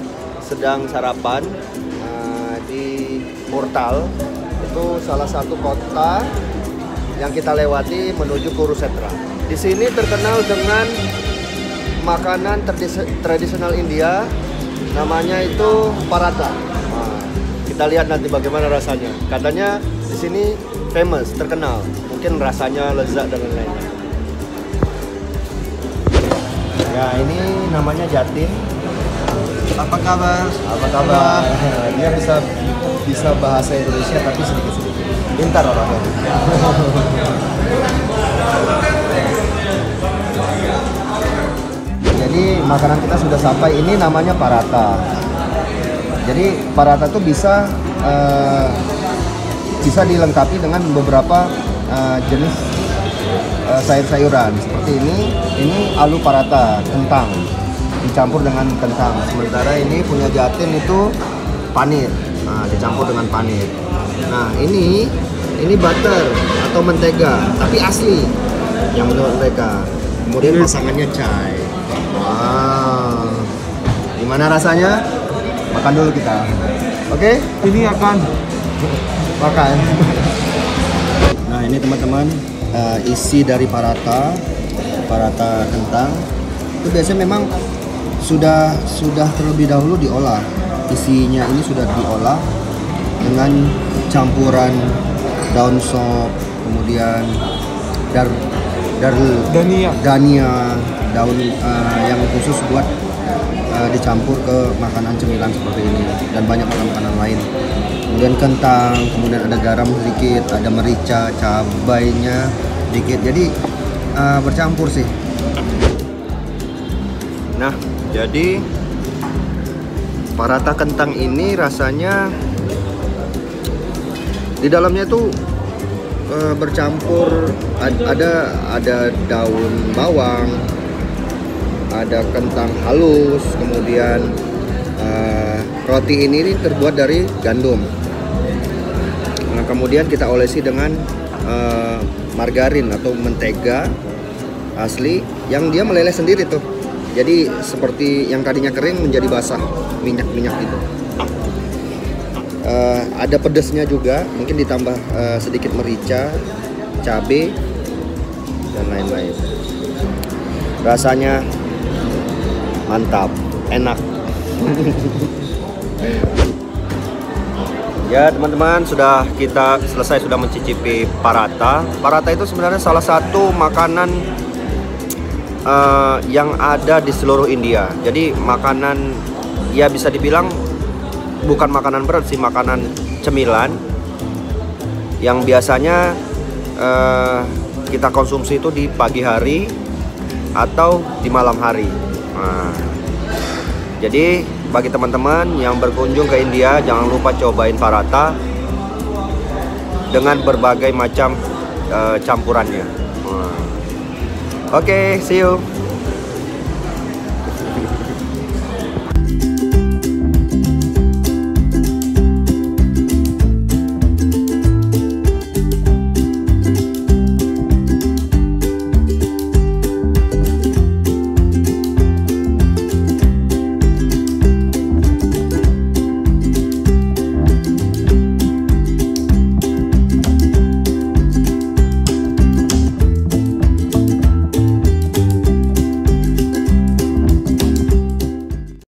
sedang sarapan di Portal. Itu salah satu kota yang kita lewati menuju Kurukshetra. Di sini terkenal dengan makanan tradisional India, namanya itu paratha. Nah, kita lihat nanti bagaimana rasanya. Katanya di sini famous, terkenal. Mungkin rasanya lezat dan lain-lain. Ya, ini namanya Jatin. Apa kabar? Apa kabar? Dia bisa bahasa Indonesia tapi sedikit-sedikit. Pintar orangnya. Jadi makanan kita sudah sampai. Ini namanya paratha. Jadi paratha itu bisa dilengkapi dengan beberapa jenis sayur-sayuran. Seperti ini alu paratha, kentang dicampur dengan kentang. Sementara ini punya Jatin itu panir. Nah, dicampur dengan panir. Nah, ini butter atau mentega, tapi asli yang menurut mereka. Kemudian pasangannya chai. Wow. Gimana rasanya? Makan dulu kita. Oke? Ini akan Makan. Nah, ini teman-teman isi dari paratha kentang. Itu biasanya memang sudah terlebih dahulu diolah. Isinya ini sudah diolah dengan campuran daun sop, kemudian dania, daun yang khusus buat dicampur ke makanan cemilan seperti ini, dan banyak makanan lain. Kemudian kentang, kemudian ada garam sedikit, ada merica, cabainya sedikit. Jadi bercampur sih. Nah, jadi paratha kentang ini rasanya di dalamnya itu bercampur, ada daun bawang, ada kentang halus, kemudian roti ini terbuat dari gandum. Nah, kemudian kita olesi dengan margarin atau mentega asli yang dia meleleh sendiri tuh. Jadi seperti yang tadinya kering menjadi basah, minyak-minyak gitu. Ada pedesnya juga, mungkin ditambah sedikit merica, cabai, dan lain-lain. Rasanya mantap, enak. Ya teman-teman, kita selesai sudah mencicipi paratha. Paratha itu sebenarnya salah satu makanan yang ada di seluruh India. Jadi makanan, ya bisa dibilang bukan makanan berat sih, makanan cemilan yang biasanya kita konsumsi itu di pagi hari atau di malam hari. Nah, jadi bagi teman-teman yang berkunjung ke India, jangan lupa cobain paratha dengan berbagai macam campurannya. Oke, see you.